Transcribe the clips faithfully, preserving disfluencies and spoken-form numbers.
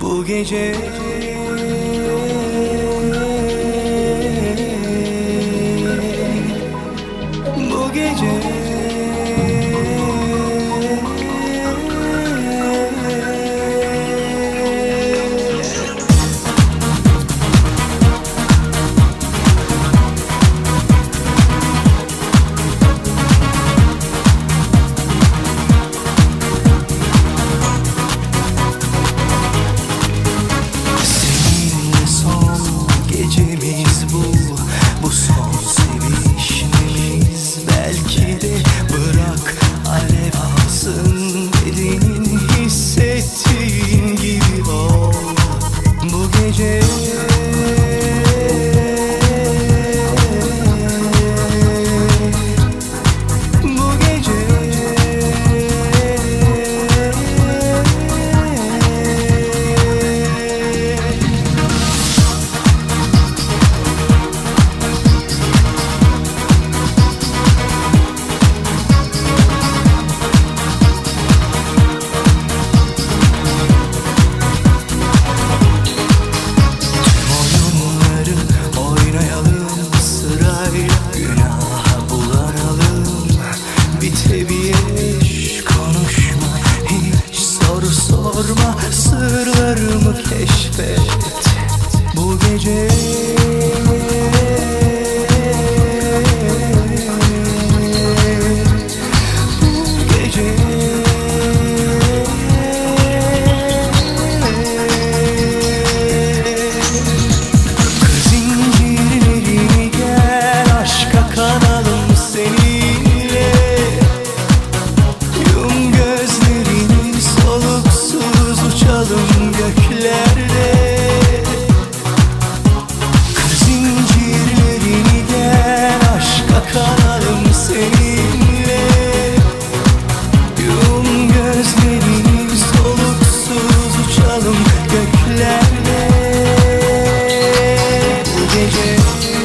bu gece. Bu gece gecemiz bu, bu son sevişmemiz. Belki de bırak alev alsın bedenin, hissettiğin gibi ol bu gece. Sorma, sırlarımı keşfet bu gece. Bu gece kır zincirlerini, gel aşka kanalım seninle. Yum gözlerini, soluksuz uçalım göklerde. Kır zincirlerini, gel aşka kanalım seninle. Yum gözlerini, soluksuz uçalım göklerde. Bu gece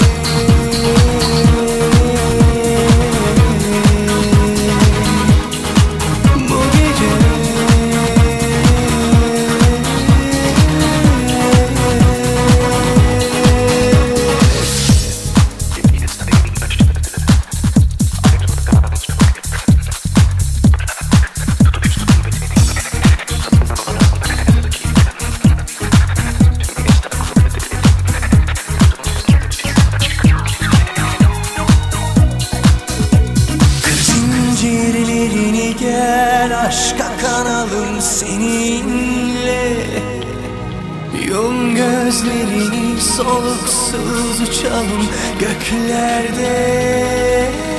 zincirlerini, gel aşka kanalım seninle. Yum gözlerini, soluksuz uçalım göklerde.